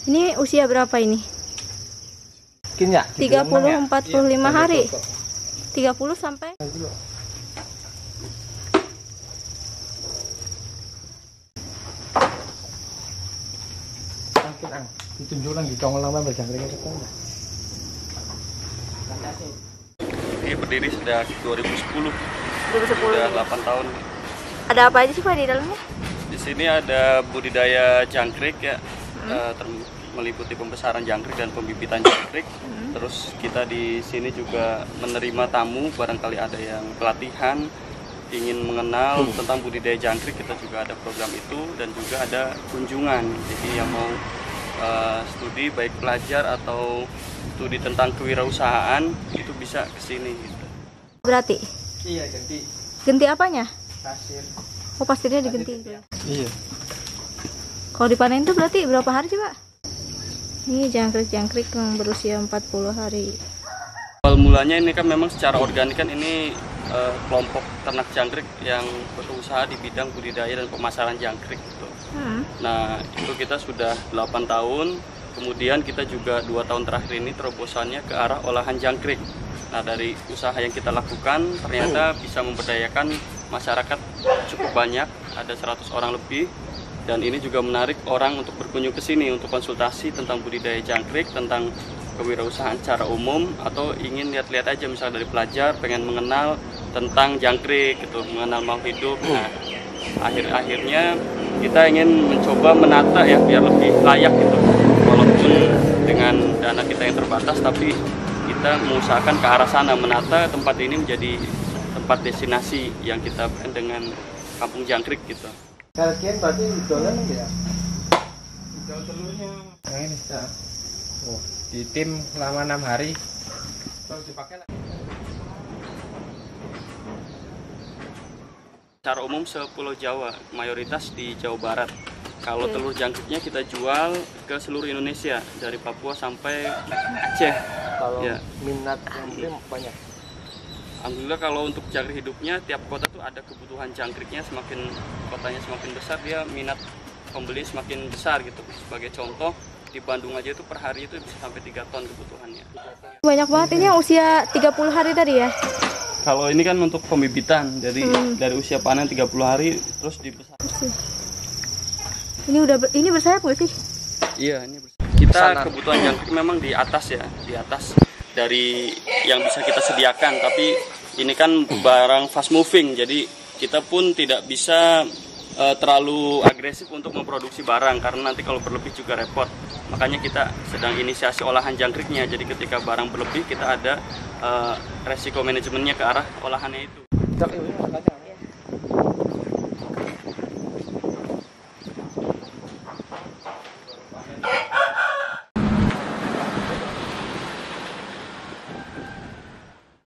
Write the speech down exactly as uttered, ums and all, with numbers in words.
Ini usia berapa ini? Ya, tiga puluh sampai empat puluh lima hari. tiga puluh sampai ditunjukkan di tongol lama berjangkrik itu. Ini berdiri sejak dua ribu sepuluh. dua ribu sepuluh. Sudah delapan tahun. Ada apa aja sih Pak di dalamnya? Di sini ada budidaya jangkrik ya, hmm. uh, meliputi pembesaran jangkrik dan pembibitan jangkrik. Hmm. Terus kita di sini juga menerima tamu, barangkali ada yang pelatihan, ingin mengenal hmm. tentang budidaya jangkrik, kita juga ada program itu, dan juga ada kunjungan. Jadi yang mau uh, studi baik pelajar atau studi tentang kewirausahaan itu bisa ke sini gitu. Berarti? Iya, ganti. Ganti apanya? Pasir. Oh, pasirnya diganti. Ya. Iya. Kalau dipanen itu berarti berapa hari sih, Pak? Ini jangkrik-jangkrik yang berusia empat puluh hari. Awal mulanya ini kan memang secara organik kan ini uh, kelompok ternak jangkrik yang berusaha di bidang budidaya dan pemasaran jangkrik gitu. Hmm. Nah, itu kita sudah delapan tahun. Kemudian kita juga dua tahun terakhir ini terobosannya ke arah olahan jangkrik. Nah, dari usaha yang kita lakukan ternyata bisa memberdayakan masyarakat cukup banyak, ada seratus orang lebih. Dan ini juga menarik orang untuk berkunjung ke sini untuk konsultasi tentang budidaya jangkrik, tentang kewirausahaan secara umum, atau ingin lihat-lihat aja misalnya dari pelajar pengen mengenal tentang jangkrik gitu, mengenal makhluk hidup. Nah, akhir-akhirnya kita ingin mencoba menata ya biar lebih layak gitu. Walaupun dengan dana kita yang terbatas, tapi kita mengusahakan ke arah sana, menata tempat ini menjadi tempat destinasi yang kita brand dengan kampung jangkrik gitu. Kalian berarti dolan ya? Jual telurnya. Yang ini ya. Oh, di tim selama enam hari. Terus dipakai lagi. Secara umum sepulau Jawa, mayoritas di Jawa Barat. Kalau telur jangkriknya kita jual ke seluruh Indonesia, dari Papua sampai Aceh. Kalau ya. Minat jangkrik banyak. Alhamdulillah kalau untuk jangkrik hidupnya, tiap kota tuh ada kebutuhan jangkriknya, semakin kotanya semakin besar, dia minat pembeli semakin besar gitu. Sebagai contoh, di Bandung aja itu per hari itu bisa sampai tiga ton kebutuhannya. Banyak banget, ini yang usia tiga puluh hari tadi ya? Kalau ini kan untuk pembibitan, jadi hmm. dari usia panen tiga puluh hari terus dibesar. Ini udah ber, ini bersayap nggak sih? Iya, ini bersayap. Kita kebutuhan jangkrik memang di atas ya, di atas dari yang bisa kita sediakan, tapi ini kan barang fast moving, jadi kita pun tidak bisa uh, terlalu agresif untuk memproduksi barang karena nanti kalau berlebih juga repot. Makanya kita sedang inisiasi olahan jangkriknya, jadi ketika barang berlebih kita ada uh, resiko manajemennya ke arah olahannya itu.